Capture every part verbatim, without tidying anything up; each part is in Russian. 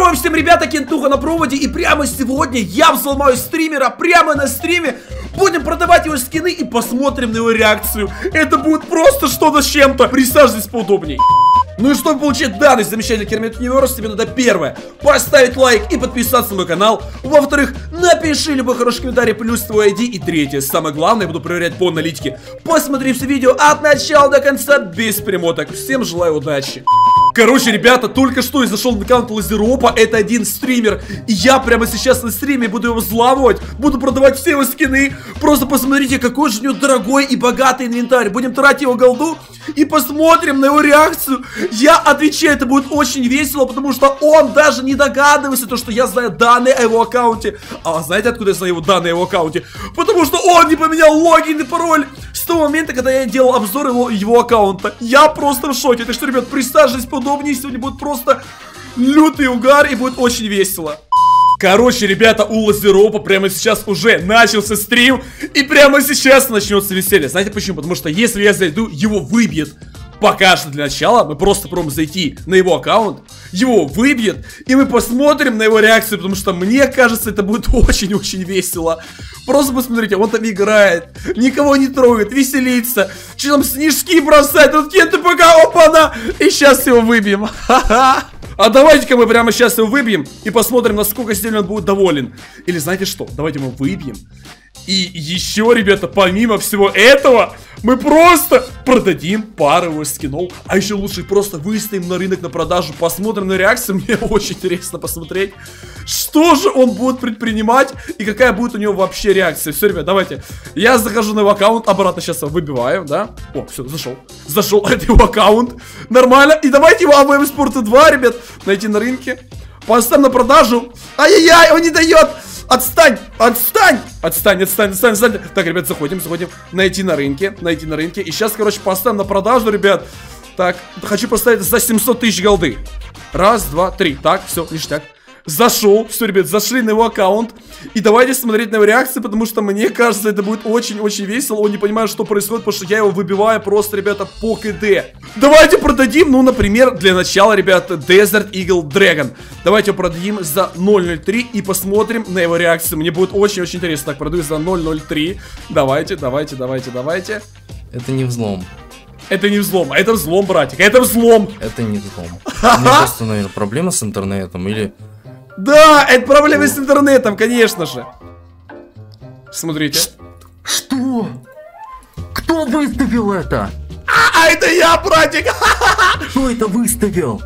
Здорово всем, ребята, Кентуха на проводе. И прямо сегодня я взломаю стримера прямо на стриме. Будем продавать его скины и посмотрим на его реакцию. Это будет просто что-то с чем-то. Присаживайтесь поудобней. Ну и чтобы получить данный замечательный Кермит Универс, тебе надо первое поставить лайк и подписаться на мой канал. Во-вторых, напиши любой хороший комментарий плюс твой ай ди. И третье, самое главное, я буду проверять по аналитике. Посмотри все видео от начала до конца без перемоток. Всем желаю удачи. Короче, ребята, только что я зашел на аккаунт Лазеропа. Это один стример. И я прямо сейчас на стриме буду его взламывать. Буду продавать все его скины. Просто посмотрите, какой же у него дорогой и богатый инвентарь. Будем тратить его голду и посмотрим на его реакцию. Я отвечаю, это будет очень весело, потому что он даже не догадывается, то, что я знаю данные о его аккаунте. А знаете, откуда я знаю его данные о его аккаунте? Потому что он не поменял логин и пароль с того момента, когда я делал обзор его, его аккаунта. Я просто в шоке. Так что, ребят, присаживайтесь поудобнее. Сегодня будет просто лютый угар и будет очень весело. Короче, ребята, у Лазеропа прямо сейчас уже начался стрим. И прямо сейчас начнется веселье. Знаете почему? Потому что если я зайду, его выбьет. Пока что для начала мы просто пробуем зайти на его аккаунт, его выбьет, и мы посмотрим на его реакцию, потому что мне кажется, это будет очень-очень весело. Просто посмотрите, он там играет, никого не трогает, веселится, что там снежки бросает, вот кем-то пока, опа-на, и сейчас его выбьем. Ха-ха. А давайте-ка мы прямо сейчас его выбьем и посмотрим, насколько сильно он будет доволен. Или знаете что, давайте мы выбьем. И еще, ребята, помимо всего этого, мы просто продадим пару его скинов. А еще лучше просто выставим на рынок на продажу. Посмотрим на реакцию. Мне очень интересно посмотреть, что же он будет предпринимать и какая будет у него вообще реакция. Все, ребят, давайте. Я захожу на его аккаунт, обратно сейчас его выбиваю, да? О, все, зашел. Зашел, это его аккаунт. Нормально. И давайте его АВМ Спорта два, ребят, найти на рынке. Поставим на продажу. Ай-яй-яй, он не дает. Отстань! Отстань! Отстань, отстань, отстань, отстань. Так, ребят, заходим, заходим. Найти на рынке, найти на рынке. И сейчас, короче, поставим на продажу, ребят. Так, хочу поставить за семьсот тысяч голды. Раз, два, три. Так, все, ништяк. Зашел, все, ребят, зашли на его аккаунт. И давайте смотреть на его реакцию, потому что мне кажется, это будет очень-очень весело. Он не понимает, что происходит, потому что я его выбиваю просто, ребята, по КД. Давайте продадим, ну, например, для начала, ребята, Desert Eagle Dragon. Давайте его продадим за ноль ноль три и посмотрим на его реакцию. Мне будет очень-очень интересно. Так, продаю за ноль ноль три. Давайте, давайте, давайте, давайте. Это не взлом. Это не взлом, а это взлом, братик, это взлом. Это не взлом. У меня просто, наверное, проблема с интернетом или... Да, это проблемы с интернетом, конечно же. Смотрите. Что? Кто выставил это? А, это я, братик. Кто это выставил?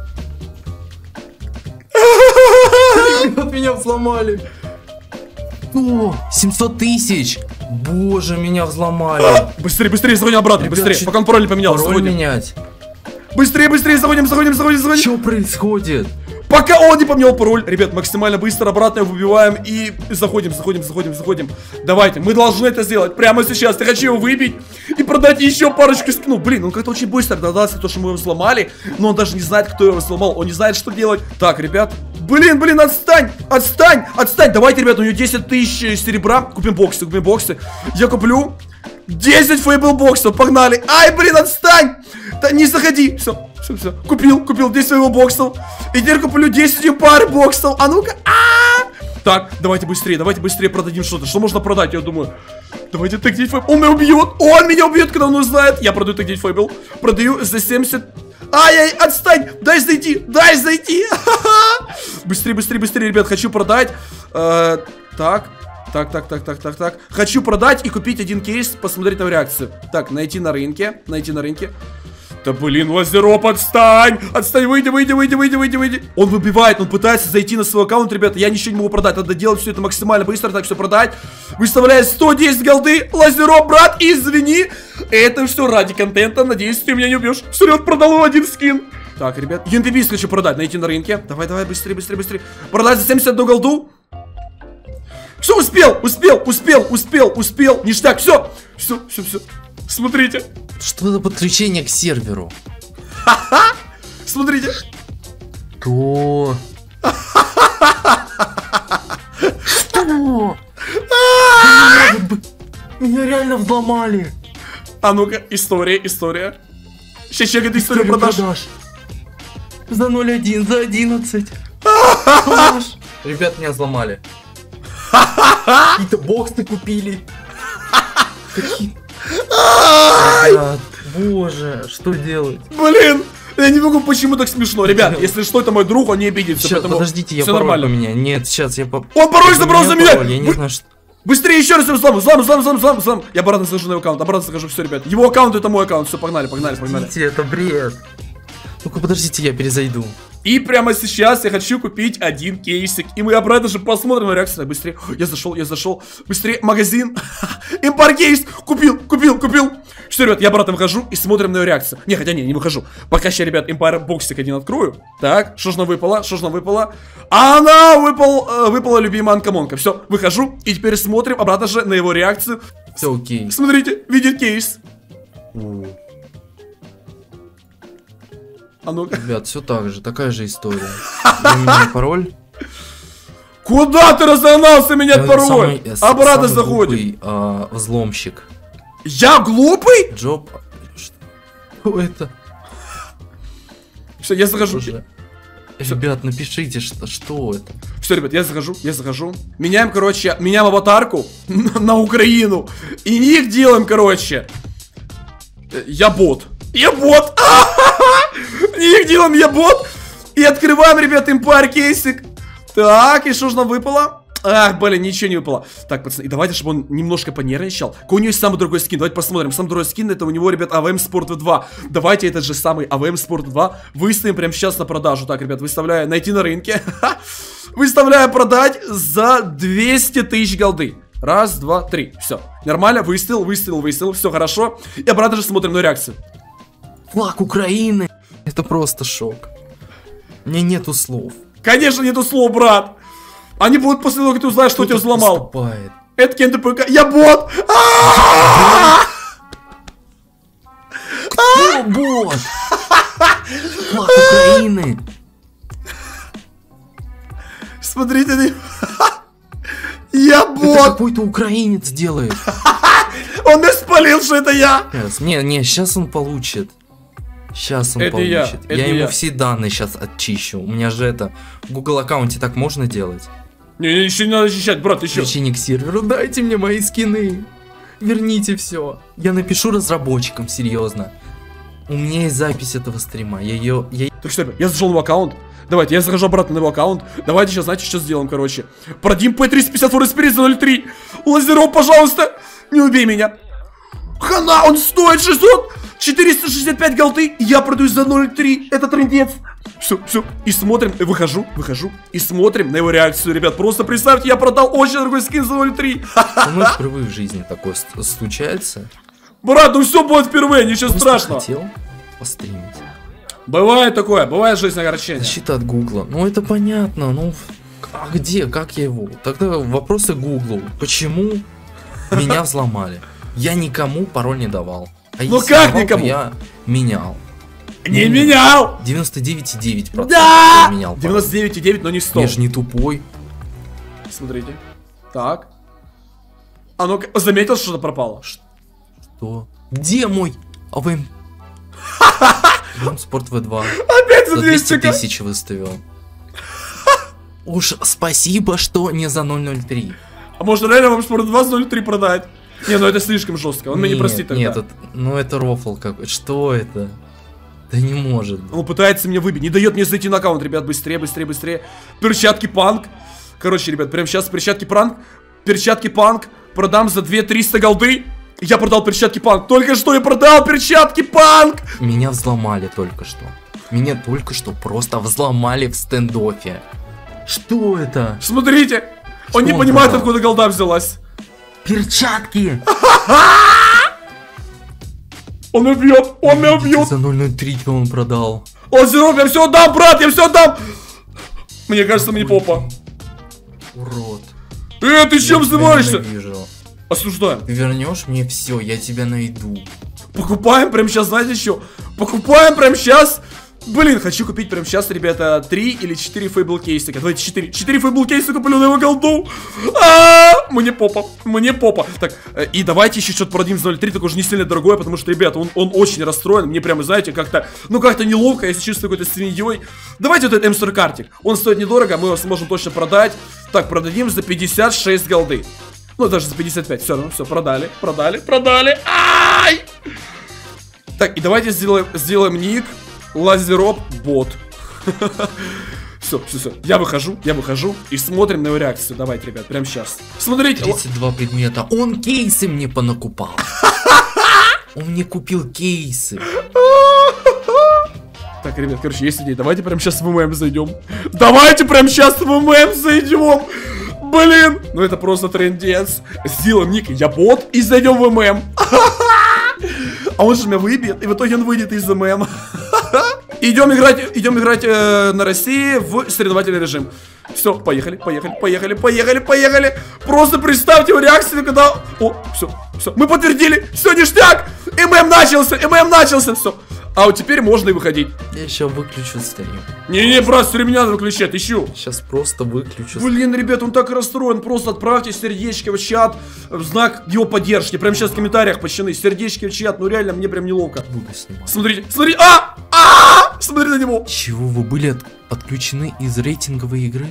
Ребят, меня взломали. О, семьсот тысяч. Боже, меня взломали. Быстрее, быстрее, заходим обратно, Ребят, быстрее, пока он пароль не поменял. Пароль заходим. менять. Быстрее, быстрее, заходим, заходим, заходим, заходим. Что происходит? Пока он не поменял пароль, ребят, максимально быстро обратно его выбиваем и заходим, заходим, заходим, заходим. Давайте, мы должны это сделать прямо сейчас. Я хочу его выбить и продать еще парочку скинов. Блин, он как-то очень быстро догадался, то, что мы его взломали, но он даже не знает, кто его взломал. Он не знает, что делать. Так, ребят, блин, блин, отстань, отстань, отстань. Давайте, ребят, у него десять тысяч серебра. Купим боксы, купим боксы. Я куплю десять фейбл боксов, погнали. Ай, блин, отстань. Да не заходи, все. Все, все, купил, купил десять своего боксов. И теперь куплю десять пар боксов. А ну-ка, а-а-а! Так, давайте быстрее, давайте быстрее продадим что-то. Что можно продать, я думаю. Давайте так десять фейбл. Он меня убьет, он меня убьет, когда он узнает. Я продаю так десять фейбл. Продаю за семьдесят. Ай-яй, отстань, дай зайти, дай зайти. Быстрее, быстрее, быстрее, ребят, хочу продать. э, Так, так, так, так, так, так, так. Хочу продать и купить один кейс, посмотреть на реакцию. Так, найти на рынке, найти на рынке. Да блин, Лазероп, отстань! Отстань, выйди, выйди, выйди, выйди, выйди, выйди. Он выбивает, он пытается зайти на свой аккаунт, ребята. Я ничего не могу продать, надо делать все это максимально быстро. Так, все продать. Выставляет сто десять голды. Лазероп, брат, извини. Это все ради контента, надеюсь, ты меня не убьешь. Вперед, продал его один скин. Так, ребят, ю эн пи би хочу продать, найти на рынке. Давай, давай, быстрее, быстрее, быстрее. Продать за семьдесят одну голду. Все, успел, успел, успел, успел, успел. Ништяк, все, все, все, все. Смотрите. Что это подключение к серверу? Ха-ха! Смотрите. Что? Что? Меня реально взломали. А ну-ка, история, история. Сейчас чекает историю продаж. За ноль один, за одиннадцать. Ребят, меня взломали. Какие-то боксы купили. Ребят, боже, что делать? Блин, я не могу, почему так смешно. Ребят, если что, это мой друг, он не обидится. Сейчас, подождите, я пароль поменяю. Нет, сейчас я по... Он пароль забрал за меня! Я не знаю, что... Быстрее еще раз его взлом, взлом, взлом, взлом, взлом, взлом. Я обратно захожу на его аккаунт, обратно захожу, все, ребят. Его аккаунт это мой аккаунт, все, погнали, погнали, погнали. Подождите, это бред. Ну-ка, подождите, я перезайду. И прямо сейчас я хочу купить один кейсик. И мы обратно же посмотрим на реакцию. Быстрее, я зашел, я зашел. Быстрее, магазин. Импар кейс. Купил, купил, купил. Все, ребят, я обратно выхожу и смотрим на ее реакцию. Не, хотя не, не выхожу. Пока сейчас, ребят, импар боксик один открою. Так, что ж нам выпало, что ж нам выпало. Она выпал, э, выпала любимая анкомонка. Все, выхожу. И теперь смотрим обратно же на его реакцию. Все окей. Смотрите, видит кейс. А ну-ка. Ребят, все так же, такая же история. Я меняю пароль. Куда ты разогнался менять пароль? Самый, обратно самый заходим. Глупый, а, взломщик. Я глупый? Джоб. Что это? Все, я захожу. Боже. Ребят, напишите, что, что это. Все, ребят, я захожу, я захожу. Меняем, короче, меняем аватарку на Украину. И ник делаем, короче. Я бот. Я бот. Ник делаем, я бот. И открываем, ребят, импар кейсик. Так, и что же нам выпало? Ах, блин, ничего не выпало. Так, пацаны, и давайте, чтобы он немножко понервничал. Какой у него есть самый дорогой скин? Давайте посмотрим. Самый дорогой скин, это у него, ребят, АВМ Sport два. Давайте этот же самый АВМ Sport два выставим прямо сейчас на продажу. Так, ребят, выставляю, найти на рынке. Выставляю продать за двести тысяч голды. Раз, два, три. Все. Нормально, выставил, выставил, выставил. Все хорошо. И обратно же смотрим на реакцию. Флаг Украины. Это просто шок. У меня нету слов. Конечно, нету слов, брат. Они будут после того, как ты узнаешь, что тебя взломал. Поступает? Это кем ты ПК? Я бот! Кто бот? Флаг Украины. Смотрите, я бот! Это какой-то украинец делает. Он меня спалил, что это я! Не, не, сейчас он получит. Сейчас он это получит. Я, я это ему я. все данные сейчас очищу. У меня же это в Google аккаунте так можно делать? Не, еще не надо очищать, брат, еще. Включение к серверу. Дайте мне мои скины. Верните все. Я напишу разработчикам, серьезно. У меня есть запись этого стрима. Я ее. Я... Так что, я зашел на его аккаунт. Давайте, я захожу обратно на его аккаунт. Давайте сейчас, знаете, что сделаем, короче. Продим П триста пятьдесят Forest Spirit за ноль три. Лазеров, пожалуйста, не убей меня. Хана, он стоит шестьсот, четыреста шестьдесят пять голды. Я продаю за ноль три. Это трындец. Все, все. И смотрим, и выхожу, выхожу. И смотрим на его реакцию, ребят. Просто представьте, я продал очень дорогой скин за ноль три. У нас впервые в жизни такое случается. Брат, ну все будет впервые, ничего Просто страшного. Хотел постримить. Бывает такое, бывает жизнь огорчения. Защита от Гугла. Ну это понятно, ну а где, как я его? Тогда вопросы Гуглу. Почему меня взломали? Я никому пароль не давал. А ну если как давал, никому? то я менял. Не ну, менял! девяносто девять и девять процентов да! я менял. девяносто девять и девять, но не сто. Я же не тупой. Смотрите. Так. А ну-ка, заметил, что что-то пропало? Что? Где мой АВМ? Спорт вэ два. Опять за двести тысяч выставил. Уж спасибо, что не за ноль ноль три. А может реально вам Спорт два за ноль три продать? Не, ну это слишком жестко, он нет, меня не простит тогда. Нет, это, ну это рофл какой. Что это? Да не может быть. Он пытается меня выбить, не дает мне зайти на аккаунт, ребят, быстрее, быстрее, быстрее. Перчатки панк. Короче, ребят, прямо сейчас перчатки пранк. Перчатки панк. Продам за две триста голды. Я продал перчатки панк. Только что я продал перчатки панк. Меня взломали только что. Меня только что просто взломали в стендофе. Что это? Смотрите. Что он не он понимает, продал? откуда голда взялась. Перчатки! Он меня убьет, он меня убьет. За ноль ноль три он продал. Лазеров, я все отдам, брат, я все отдам. Мне кажется, мне попа. Урод. Э, ты чем взрываешься? Ненавижу. Осуждаем. Ты вернешь мне все, я тебя найду. Покупаем прямо сейчас, знаете что? Покупаем прямо сейчас Блин, хочу купить прямо сейчас, ребята, три или четыре фейбл кейсика. Давайте четыре. четыре фейбл кейсика куплю на его голду. А-а-а! Мне попа. Мне попа. Так, и давайте еще что-то продадим за ноль три, только уже не сильно дорогое, потому что, ребята, он, он очень расстроен. Мне прямо, знаете, как-то, ну как-то неловко, если чувствую какой-то свиньей. Давайте вот этот Эмстер картик. Он стоит недорого, мы его сможем точно продать. Так, продадим за пятьдесят шесть голды. Ну, даже за пятьдесят пять. Все равно, все, продали, продали, продали. Ай! Так, и давайте сделаем, сделаем ник. Лазероп бот. Все, все, все. Я выхожу, я выхожу и смотрим на его реакцию. Давайте, ребят, прямо сейчас. Смотрите. тридцать два предмета. Он кейсы мне понакупал. Он мне купил кейсы. Так, ребят, короче, есть идея. Давайте прямо сейчас в ММ зайдем. Давайте прямо сейчас в ММ зайдем. Блин. Ну это просто трендец. Сделаем ник, я бот, и зайдем в ММ. А он же меня выбьет, и в итоге он выйдет из ММ. Идем играть, идем играть э, на России в соревновательный режим. Все, поехали, поехали, поехали, поехали, поехали. Просто представьте его реакцию, когда... О, все, все, мы подтвердили, все, ништяк. ММ начался, ММ начался, все. А вот теперь можно и выходить. Я еще выключу стрим. Не-не, брат, стрим не надо выключать, ищу. Сейчас просто выключу. Блин, ребят, он так расстроен. Просто отправьте сердечки в чат в знак его поддержки. Прямо сейчас в комментариях почтены. Сердечки в чат, ну реально, мне прям неловко. Буду снимать. Смотрите, смотрите, а! А! Смотри на него. Чего, вы были от отключены из рейтинговой игры?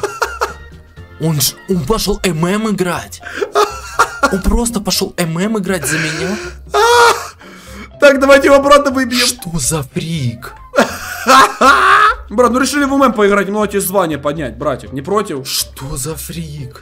Он ж, он пошел ММ играть. Он просто пошел ММ играть за меня. Так, давайте его обратно выбьем. Что за фрик? Брат, ну решили в ММ поиграть, ну эти звания поднять, братик, не против? Что за фрик?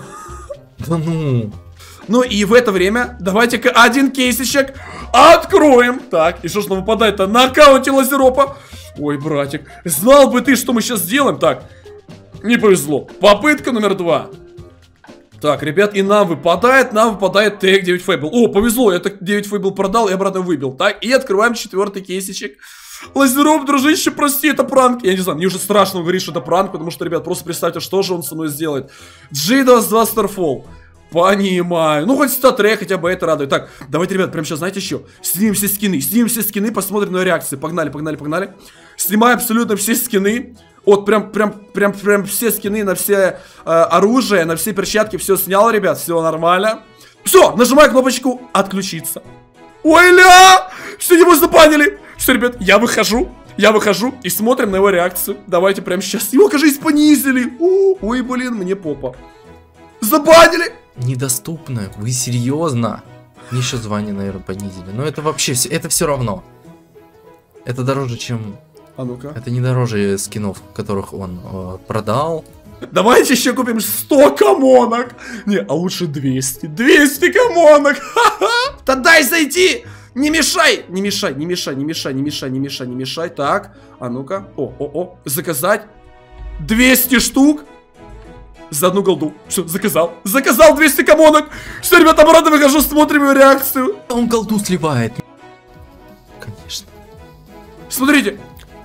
Да ну. Ну и в это время давайте-ка один кейсичек откроем. Так, и что ж нам выпадает-то на аккаунте Лазеропа? Ой, братик, знал бы ты, что мы сейчас сделаем. Так, не повезло. Попытка номер два. Так, ребят, и нам выпадает, нам выпадает тег девять фейбл. О, повезло, я так девять фейбл продал и обратно выбил. Так, и открываем четвертый кейсичек. Лазероп, дружище, прости, это пранк. Я не знаю, мне уже страшно говорить, что это пранк, потому что, ребят, просто представьте, что же он со мной сделает. джи двадцать два Starfall. Понимаю. Ну, хоть статрек, хотя бы это радует. Так, давайте, ребят, прямо сейчас, знаете, еще снимем все скины, снимем все скины, посмотрим на реакцию. Погнали, погнали, погнали. Снимаем абсолютно все скины. Вот прям, прям, прям, прям все скины на все э, оружие, на все перчатки, все снял, ребят, все нормально. Все, нажимаю кнопочку отключиться. Ой-ля! Все, его запанили. Все, ребят, я выхожу, я выхожу и смотрим на его реакцию. Давайте прямо сейчас. Его, кажется, понизили. О, ой, блин, мне попа. Забанили. Недоступно, вы серьезно? Мне еще звание, наверное, понизили. Но это вообще, это все равно. Это дороже, чем... А ну-ка. Это не дороже скинов, которых он э, продал. Давайте еще купим сто комонок. Не, а лучше двести. двести комонок. Да дай зайти. Не мешай. Не мешай, не мешай, не мешай, не мешай, не мешай, не мешай. Так, а ну-ка. О, о, о. Заказать. двести штук. За одну голду. Все, заказал. Заказал двести комонок. Все, ребята, обратно выхожу, смотрим его реакцию. Он голду сливает. Конечно. Смотрите.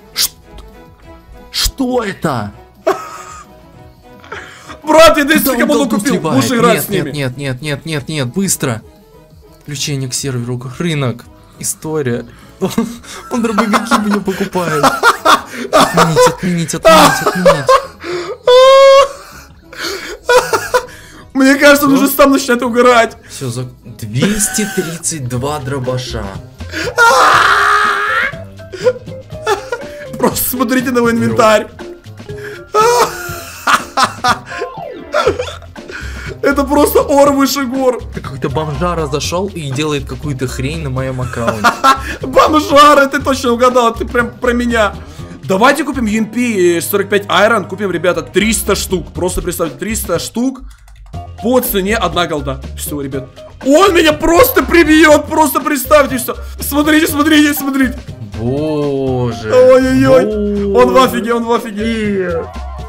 Что это? Брат, я двести комонок купил. Будешь играть нет, с ними. Нет, нет, нет, нет, нет, быстро. Включение к серверу. Рынок. История. Он, он дробовики мне покупает. Отменить, отменить, отменить, отменить. Мне кажется, он уже сам начинает угорать. Все, за двести тридцать два дробаша. Просто смотрите на его инвентарь. Это просто ор выше гор. Какой-то бомжара зашел и делает какую-то хрень на моем аккаунте. Бомжара, ты точно угадал, ты прям про меня. Давайте купим ю эм пи сорок пять Iron, купим, ребята, триста штук. Просто представьте, триста штук по цене одна голда. Все, ребят. Он меня просто прибьет, просто представьте все. Смотрите, смотрите, смотрите. Боже. Ой-ой-ой. Он в офиге, он в офиге.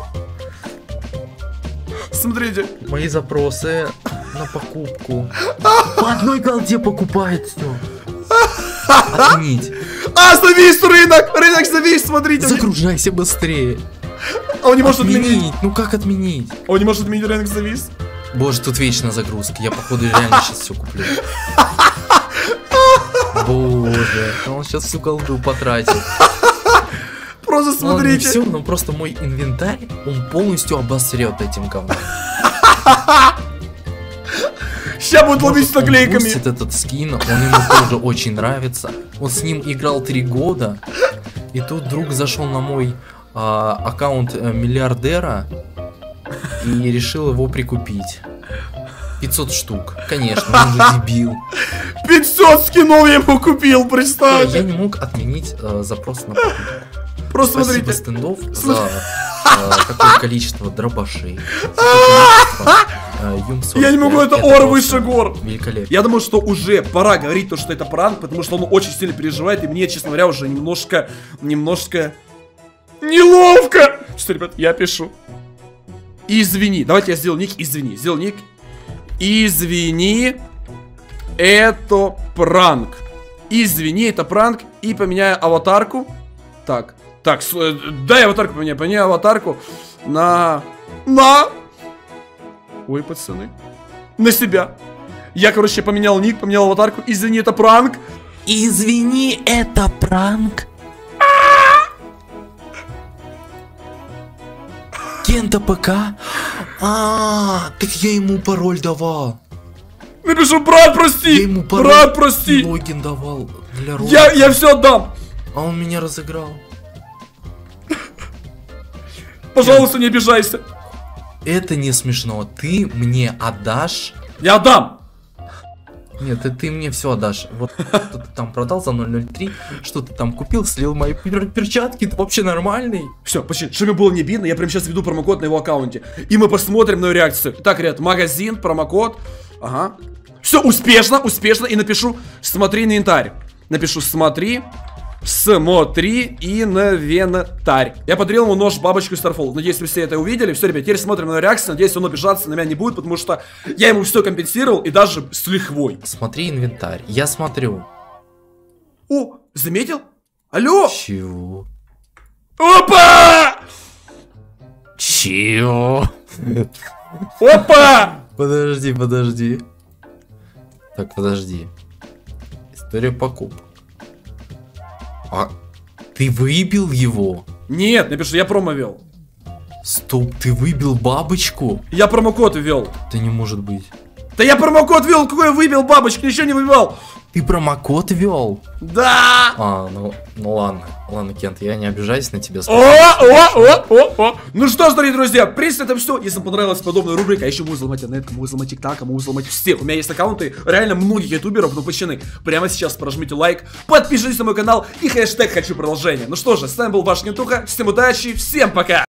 Смотрите. Мои запросы на покупку. По одной голде покупает все. Отменить. А, завис рынок! Рынок завис, смотрите. Загружайся быстрее. А он не может отменить. Отменить. Ну как отменить? А он не может отменить, рынок завис. Боже, тут вечная загрузка. Я, походу, реально сейчас все куплю. Боже, он сейчас всю голду потратит. просто Ну, ладно, не смотрите. все, но просто мой инвентарь, он полностью обосрет этим говном. Сейчас будет ловить с Он наклейками. пустит этот скин, он ему тоже очень нравится. Он с ним играл три года. И тут друг зашел на мой а, аккаунт э, миллиардера и решил его прикупить. пятьсот штук. Конечно, он же дебил. пятьсот скинов я ему купил, Я представьте. не мог отменить э, запрос на покупку. Просто Спасибо смотрите. стендов за э, такое количество дробашей. такое количество, э, Юм сорок Я не могу, пять. это ор просто выше гор. Великолепно. Я думаю, что уже пора говорить то, что это пранк, потому что он очень сильно переживает, и мне, честно говоря, уже немножко, немножко неловко. Что, ребят, я пишу. Извини. Давайте я сделаю ник, извини. Сделал ник. Извини, это пранк. Извини, это пранк. И поменяю аватарку. Так, так, с- э, дай аватарку поменяю. Поменяю аватарку на... На... Ой, пацаны. На себя. Я, короче, поменял ник, поменял аватарку. Извини, это пранк. Извини, это пранк. Кента ПК? А, так я ему пароль давал. Напишу, брат, Я прости. ему пароль Брат, и прости. логин давал для робота. Я, я все отдам. А он меня разыграл. Пожалуйста, не обижайся. Это не смешно. Ты мне отдашь? Я отдам. Нет, ты, ты мне все отдашь. Вот что ты там продал за ноль ноль три, что ты там купил, слил мои пер- перчатки, ты вообще нормальный? Все, почти, чтобы было не обидно, я прямо сейчас введу промокод на его аккаунте. И мы посмотрим на его реакцию. Так, ребят, магазин, промокод. Ага. Все, успешно, успешно. И напишу, смотри инвентарь. Напишу, смотри, смотри инвентарь. Я подарил ему нож, бабочку и Starfall. Надеюсь, вы все это увидели. Все, ребят, теперь смотрим на его реакцию. Надеюсь, он обижаться на меня не будет, потому что я ему все компенсировал, и даже с лихвой. Смотри инвентарь. Я смотрю. О, заметил? Алло! Чего? Опа! Чего? Опа! Подожди, подожди. Так, подожди. История покупок. А ты выбил его? Нет, напишу, я промо вел. Стоп, ты выбил бабочку? Я промокод ввел. Это не может быть. Да я промокод ввел, какой я выбил бабочку, ничего не выбивал. Ты промокод вел? Да! А, ну, ну ладно. Ладно, Кент, я не обижаюсь на тебя. О, о, о, о, о. Ну что ж, дорогие друзья, в принципе, это все. Если вам понравилась подобная рубрика, а еще могу взломать интернет, могу взломать ТикТак, могу взломать всех. У меня есть аккаунты реально многих ютуберов, но почины. Прямо сейчас прожмите лайк, подпишитесь на мой канал и хэштег «Хочу продолжение». Ну что же, с вами был ваш Нетуха, всем удачи, всем пока!